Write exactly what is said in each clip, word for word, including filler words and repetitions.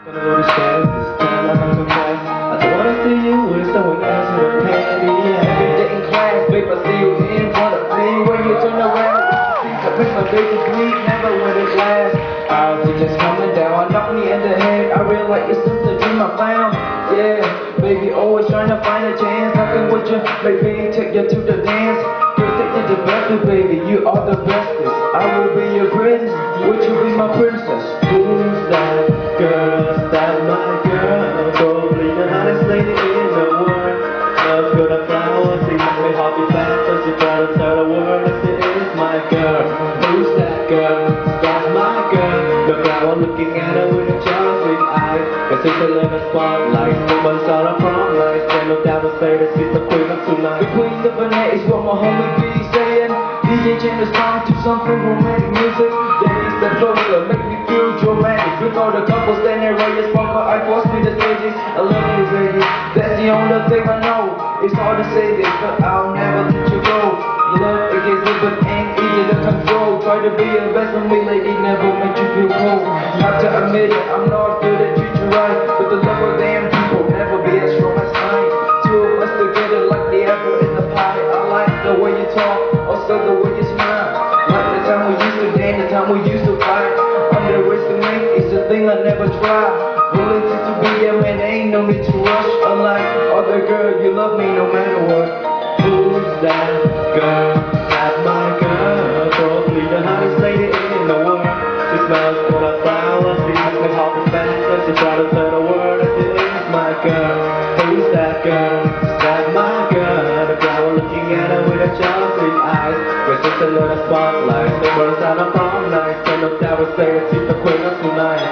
Beez Tran, I come so fast. I just wanna see you with someone else who would pay me. Every day in class, babe, I see you in front of me. When you turn around, I pick my baby sleep, never when it lasts. Our teacher's coming down, knock me in the head. I realize it's just a dream I found. Yeah, baby, always trying to find a chance. Talking with you, maybe take you to the dance. You'll take you to the best, baby, you are the bestest. I will be your prince, would you be my princess? Who's that girl? That's my girl. Probably the hottest lady in the world. Love's got a flower, she makes me happy fast. So she try to tell the world that she is my girl. Who's that girl? That's my girl. The flower looking at her with a child's big eyes. Cause she's a little spotlight. Woman's out of prom night. Stand no doubt to say that she's the queen of tonight. The queen of the night is what my homie be saying. D J change the song to something romantic music. Then he's the flow to make me feel dramatic. You know the couple standing right as fuck, I force me to say this. I love you, baby. That's the only thing I know. It's hard to say this, but I'll never let you go. Love it gets good, but ain't easy to control. Try to be your best for me, lady, never make you feel cold. Have to admit it, I'm not good at treat you right, but the love of damn people never be as strong as mine. Two of us together like the apple in the pie. I like the way you talk, also the way you smile. Like the time we used to dance, the time we used to fight. Underestimate is the thing I never try. Willing to be a man, ain't no need to rush. Unlike other girls, you love me no matter what. Who's that girl? That's my girl. Probably the hottest lady in the world. She smells full of flowers, she makes me hop and fast. And she try to tell the world that she is my girl. Who's that girl? That's my girl. The flower looking at her with her child's big eyes. With just a little spotlight. The birds out of prom night. Stand up there and say that she's the queen of tonight.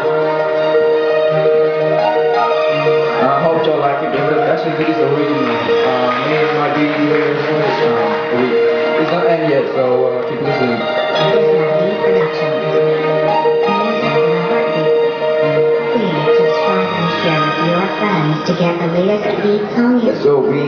I hope y'all like it because actually this is original. Uh, me and my D J here is um, we, it's not end yet, so uh, keep listening. To get the latest beats on you. Let's go, Beez.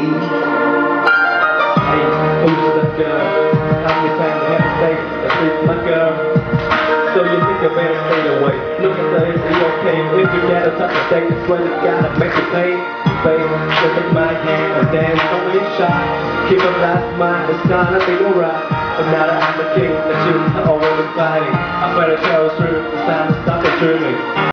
Hey, who's that girl? How many times I have to say that she's my girl? So you think you better stay away. Look at the is it okay? If you gotta touch a thing, it's when it's gotta make you pay. Babe, just take my hand and dance on your shot. Keep a fast mind, it's gonna be alright. But now that I'm the king, the tunes are always fighting. I better tell the truth, it's time to stop the dreaming.